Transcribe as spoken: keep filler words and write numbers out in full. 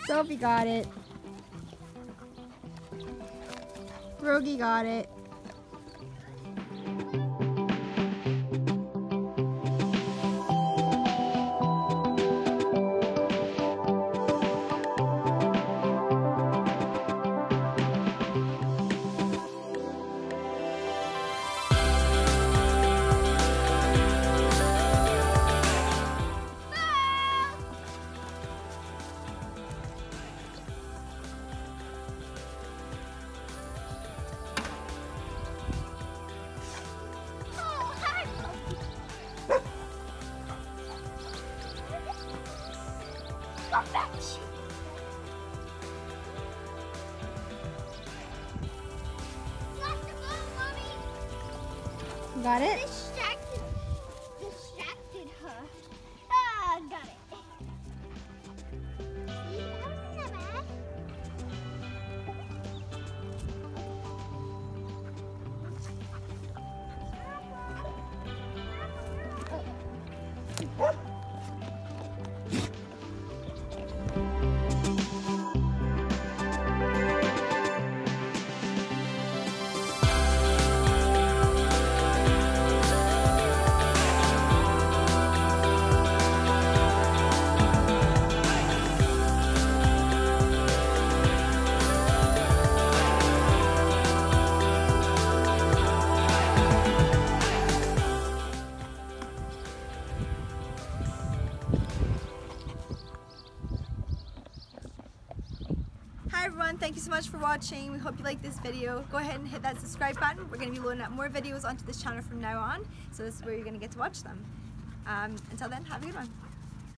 Sophie got it. Rogie got it. Got it? Distracted, distracted her. Ah, got it. See, that wasn't that bad. Hi everyone, thank you so much for watching. We hope you liked this video. Go ahead and hit that subscribe button. We're going to be loading up more videos onto this channel from now on, so this is where you're going to get to watch them. Um, until then, have a good one.